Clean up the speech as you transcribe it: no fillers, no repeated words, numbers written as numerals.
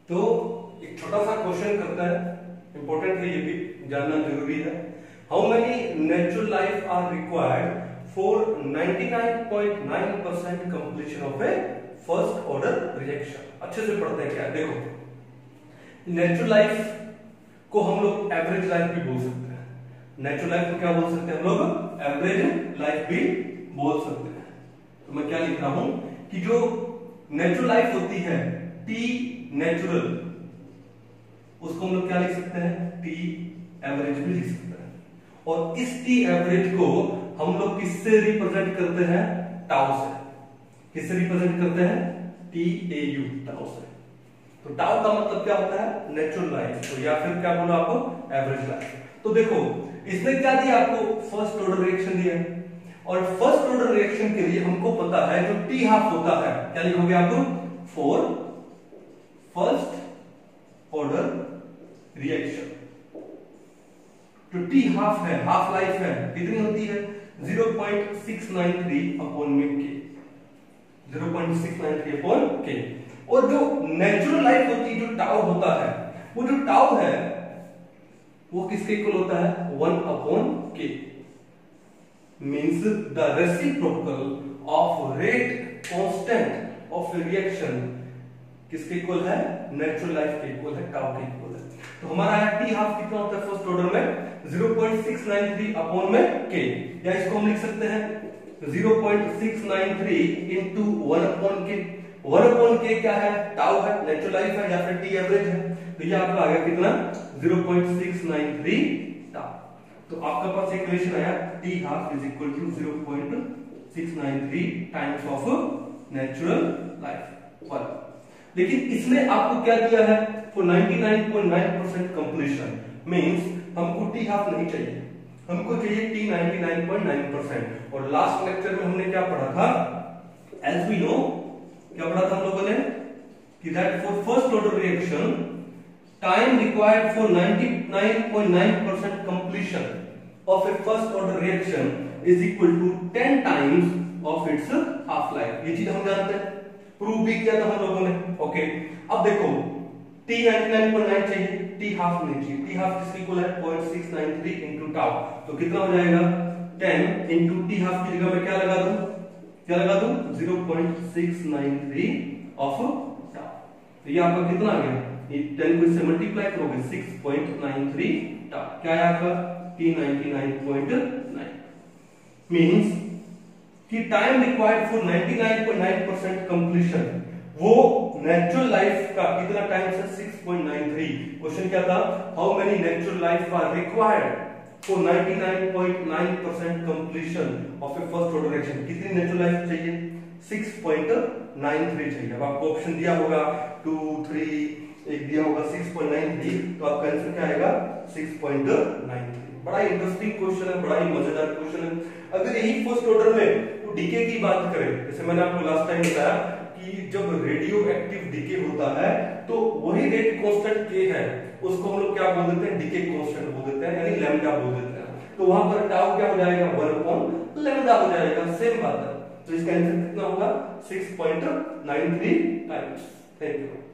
तो एक छोटा सा क्वेश्चन करता है, इंपॉर्टेंट है, ये भी जानना जरूरी है। How many natural life are required for 99.9% completion of a first order reaction. अच्छे से पढ़ते हैं क्या, देखो नेचुरल लाइफ को हम लोग एवरेज लाइफ भी बोल सकते हैं। नेचुरल लाइफ को क्या बोल सकते हैं हम लोग, एवरेज लाइफ भी बोल सकते हैं। तो मैं क्या लिख रहा हूं कि जो नेचुरल लाइफ होती है टी नेचुरल, उसको हम लोग क्या लिख सकते हैं, टी एवरेज भी लिख सकते हैं। और इस टी एवरेज को हम लोग किससे रिप्रेजेंट करते हैं, टाउ से। किससे रिप्रेजेंट करते हैं, टी ए यू, टाउ से। तो टाउ का मतलब क्या होता है, नेचुरल लाइफ, तो या फिर क्या बोला आपको, एवरेज लाइफ। तो देखो इसने क्या दिया आपको, फर्स्ट ऑर्डर रिएक्शन दिया है, और फर्स्ट ऑर्डर रिएक्शन के लिए हमको पता है जो टी हाफ होता है, क्या लिखोगे आप, फॉर फर्स्ट ऑर्डर रिएक्शन। जो टी हाफ है, हाफ लाइफ है, कितनी होती है, 0.693 अपॉन में के, 0.693 अपॉन के। और जो नेचुरल लाइफ होती है, जो टाउ होता है, वो जो टाउ है वो किसके इक्वल होता है, 1 अपॉन के। Means the reciprocal of rate constant of reaction किसके इक्वल है, नेचुरल लाइफ के इक्वल है, टाउ के इक्वल है। तो हमारा टी हाफ कितना होता है फर्स्ट ऑर्डर में, 0.693 अपॉन में के, या इसको हम लिख सकते हैं 0.693 इंटू 1 अपॉन के। 1 अपॉन के क्या है, टाउ है, नेचुरल लाइफ है, या फिर टी एवरेज है। तो ये आपका आ गया कितना, 0.693 टाउ। तो आपका पास इक्वेशन आया T half is equal to 0.693 times of natural life 1। लेकिन इसने आपको क्या दिया है, फॉर 99.9% कंप्लीशन, मींस हमको टी हाफ नहीं चाहिए, हमको चाहिए टी 99.9%। और लास्ट लेक्चर में हमने क्या पढ़ा था, एज वी नो, क्या पढ़ा था हम लोगों ने, कि that for first order reaction time required for 99.9% completion of a first order reaction is equal to 10 times of its half life. ये चीज हम जानते हैं, प्रूव भी किया था हम लोगों ने। ओके, अब देखो टी 99.9 चाहिए, टी हाफ नहीं चाहिए। टी हाफ किसके इक्वल है, 0.693 इंटू टाउ। तो कितना हो जाएगा, 10 इंटू टी हाफ की जगह में क्या लगा दूं, 0.693 ऑफ टाउ। तो ये आपका कितना आ गया, ये 10 को इससे मल्टीप्लाई करोगे 6.93 टाउ, क्या है आपका टी 99.9। मींस कि टाइम रिक्वायर्ड फॉर 99.9% कंप्लीशन, वो नेचुरल लाइफ का कितना टाइम है, 6.93। क्वेश्चन क्या था, how many natural life are required for 99.9% completion of a first order reaction. कितनी नेचुरल लाइफ चाहिए, 6.93 चाहिए। अब आपको ऑप्शन दिया होगा 2, 3, एक दिया होगा 6.93, तो आपका आंसर क्या आएगा, 6.93। बड़ा इंटरेस्टिंग क्वेश्चन है, बड़ा ही मजेदार क्वेश्चन है। अगर यही फर्स्ट ऑर्डर में डीके की बात करें, जैसे मैंने आपको लास्ट टाइम बताया कि जब रेडियो एक्टिव डीके होता है तो वही रेट कांस्टेंट के है, उसको हम लोग क्या बोल देते हैं, डीके कांस्टेंट बोल देते हैं, यानी लैम्डा बोल देते हैं। तो वहां पर टाउ क्या हो जाएगा, 1 अपॉन लैम्डा हो जाएगा, सेम बात है। तो इसका आंसर कितना होगा, 6.93 टाइम्स। Thank you.